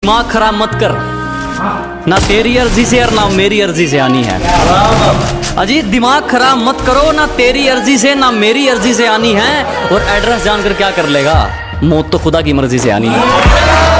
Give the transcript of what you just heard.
दिमाग खराब मत कर, ना तेरी अर्जी से और ना मेरी अर्जी से आनी है। अजी दिमाग खराब मत करो, ना तेरी अर्जी से ना मेरी अर्जी से आनी है। और एड्रेस जानकर क्या कर लेगा, मौत तो खुदा की मर्जी से आनी है।